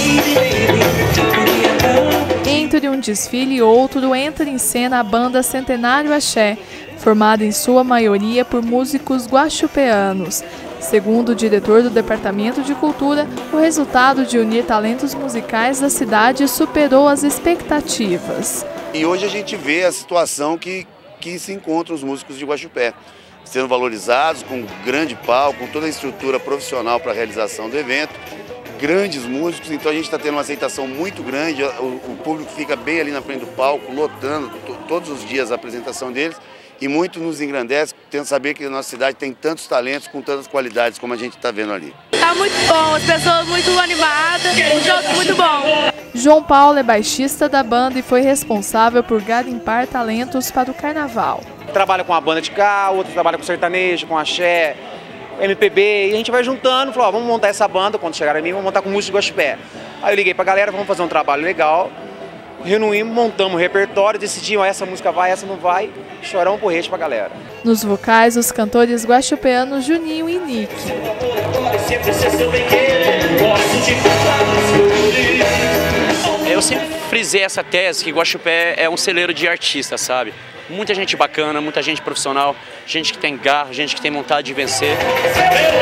Entre um desfile e outro, entra em cena a banda Centenário Axé, formada em sua maioria por músicos guaxupeanos. Segundo o diretor do Departamento de Cultura, o resultado de unir talentos musicais da cidade superou as expectativas. E hoje a gente vê a situação que se encontram os músicos de Guaxupé, sendo valorizados com um grande palco, com toda a estrutura profissional para a realização do evento, grandes músicos, então a gente está tendo uma aceitação muito grande, o público fica bem ali na frente do palco, lotando todos os dias a apresentação deles, e muito nos engrandece, tendo saber que a nossa cidade tem tantos talentos com tantas qualidades como a gente está vendo ali. Tá muito bom, as pessoas muito animadas, um jogo muito bom. João Paulo é baixista da banda e foi responsável por garimpar talentos para o carnaval. Trabalha com a banda de cá, outro trabalha com sertanejo, com axé, MPB, e a gente vai juntando, falou, ó, vamos montar essa banda, quando chegar a mim, vamos montar com música de Guaxupé. Aí eu liguei pra galera, vamos fazer um trabalho legal, reunimos, montamos um repertório, decidimos, essa música vai, essa não vai, chorão um porrete pra galera. Nos vocais, os cantores guaxupeanos Juninho e Nick. Eu sempre frisei essa tese que Guaxupé é um celeiro de artistas, sabe? Muita gente bacana, muita gente profissional, gente que tem garra, gente que tem vontade de vencer.